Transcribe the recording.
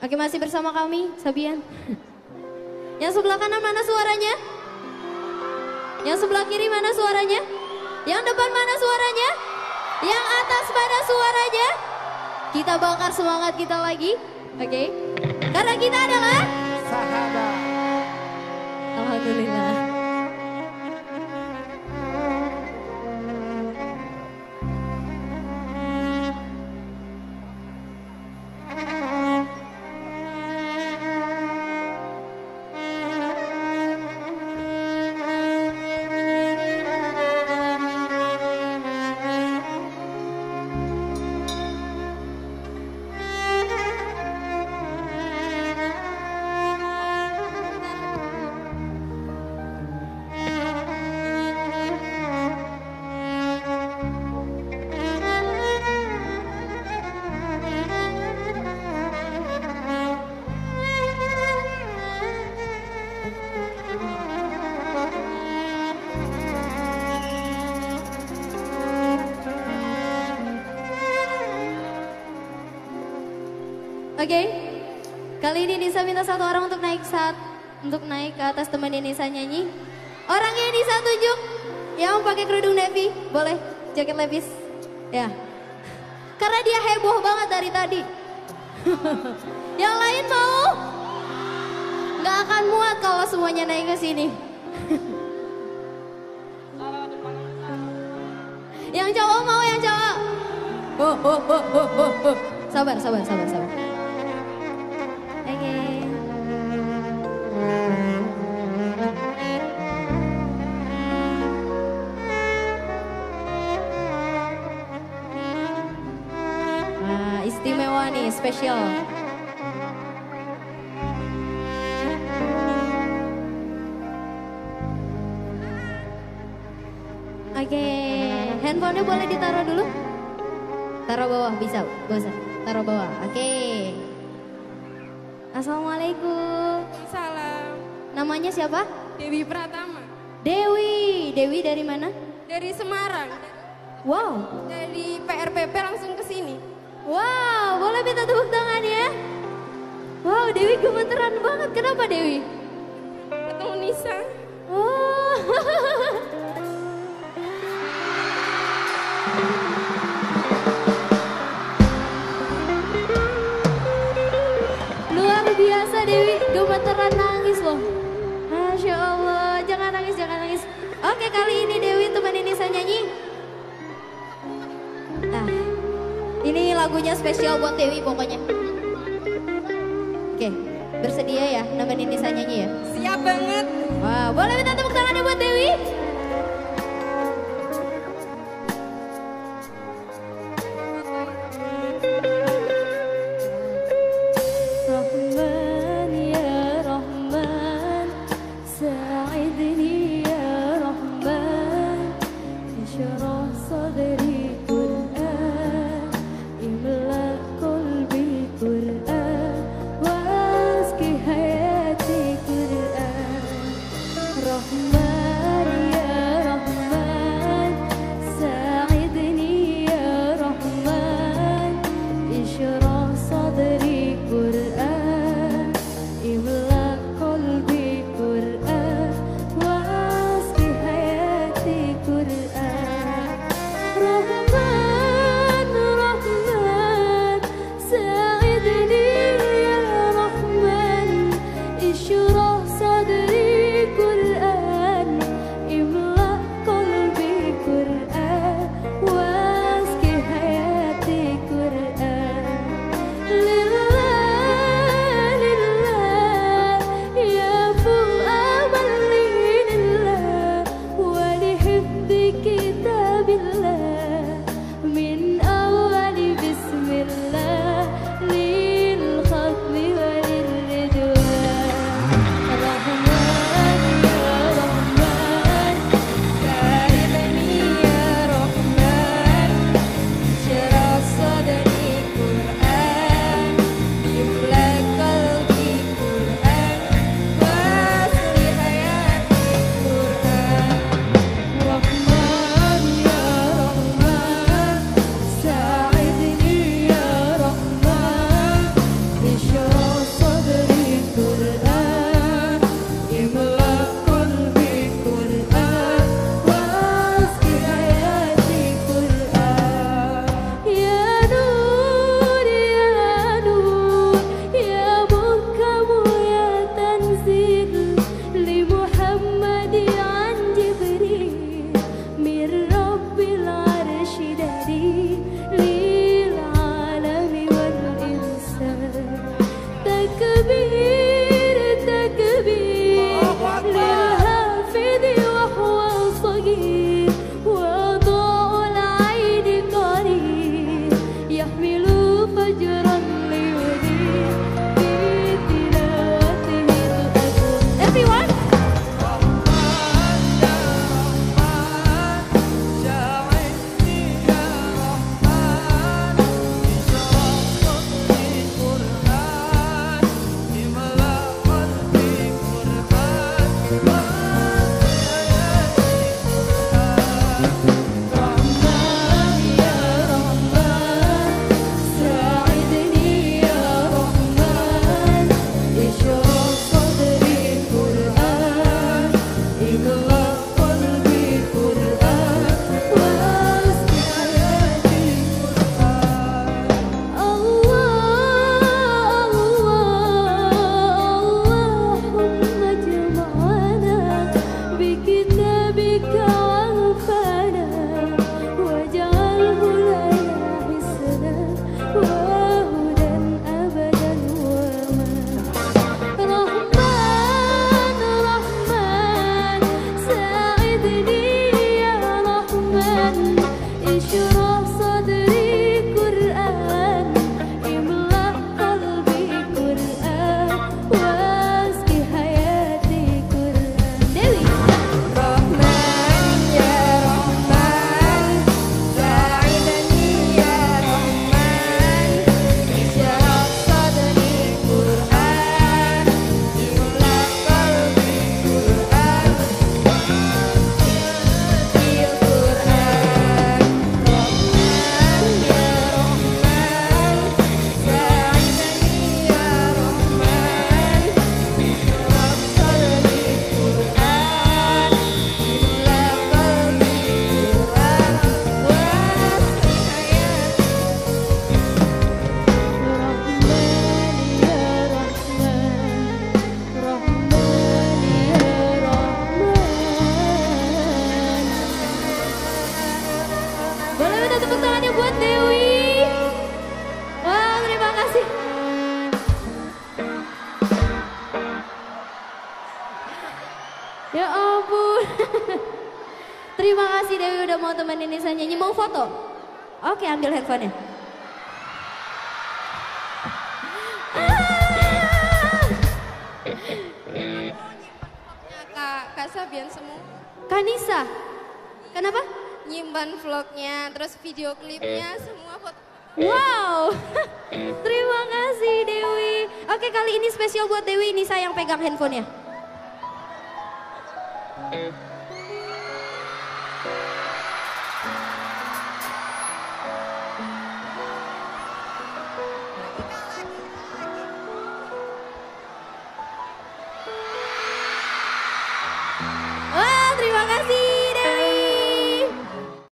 Oke, masih bersama kami, Sabian. Yang sebelah kanan mana suaranya? Yang sebelah kiri mana suaranya? Yang depan mana suaranya? Yang atas mana suaranya? Kita bakar semangat kita lagi. Oke. Karena kita adalah Sahabat. Alhamdulillah. Oke, kali ini Nisa minta satu orang untuk naik ke atas temenin Nisa nyanyi. Orangnya Nisa tunjuk, yang pakai kerudung navy, boleh jaket levis, ya. Karena dia heboh banget dari tadi. Yang lain mau? Nggak akan muat kalau semuanya naik ke sini. Yang cowok mau, yang cowok. Sabar. Istimewa nih, spesial. Oke, handphonenya boleh ditaruh dulu? Taruh bawah, bisa, bosan. Taruh bawah, oke. Assalamualaikum. Salam. Namanya siapa? Dewi Pratama. Dewi dari mana? Dari Semarang. Wow. Dari PRPP langsung ke sini. Wow, boleh minta tepuk tangan ya? Wow, Dewi gemeteran banget. Kenapa Dewi? Ketemu Nisa. Oh. Luar biasa Dewi, gemeteran nangis loh. Masya Allah, jangan nangis. Oke, kali ini Dewi temenin Nisa nyanyi. Ini lagunya spesial buat Dewi pokoknya. Oke, bersedia ya nemenin Nisa nyanyi ya? Siap banget. Wah, boleh minta tepuk tangannya buat Dewi? Rahman ya Rahman, sa'idni ya Rahman, isyrah sadri Ya ampun. Terima kasih Dewi udah mau temenin Nisa nyanyi. Mau foto? Oke, ambil handphonenya. Kak Sabian semua. Kanisa. Kenapa? Nyimpan vlognya, terus video klipnya, semua foto. Wow. Terima kasih Dewi. Oke, kali ini spesial buat Dewi, Nisa yang pegang handphonenya.